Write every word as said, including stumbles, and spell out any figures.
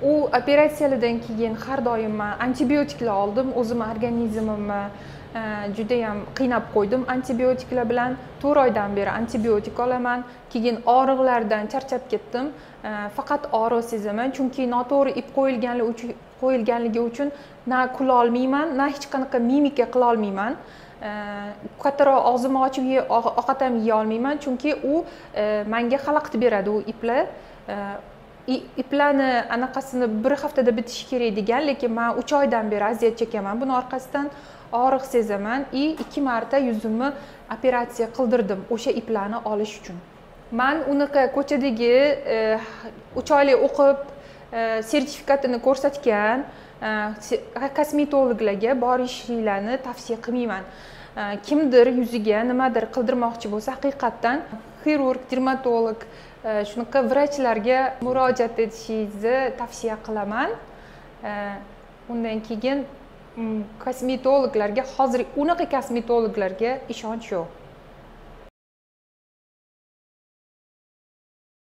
u operatsiyalardan keyin har doim men antibiotiklar oldim, o'zim organizmimni judayam qiynab qo'ydim antibiotiklar bilan. to'rt oydan beri antibiotik olaman. Keyin og'riqlardan charchab ketdim. Faqat og'riq sezaman, chunki noto'g'ri ip qo'yilganligi uchun qo'yilganligi uchun na kula olmayman, na hech qanaqa mimika qila olmayman. Kattaroq og'zimni ochib ovqat ham yeya olmayman, chunki u menga xalaqit beradi u iplar. Iplarni anaqasini bir haftada bitishi kerak degan, lekin men uch oydan beri aziyat chekaman. Buni orqasidan og'riq sezaman. I ikki marta yuzimni operatsiya qildirdim o'sha iplarni olish uchun. Men unaqa ko'chadagi uch oylik o'qib sertifikatini ko'rsatgan kosmetologlarga borishinglarni tavsiya qilmayman. Kimdir yuziga nimadir qildirmoqchi bo'lsa, haqiqatdan xirurg, dermatolog shunaqa vrachlarga murojaat etishingizni tavsiya qilaman. Undan keyin kosmetologlarga hozir unaqa kosmetologlarga ishonch yo'q.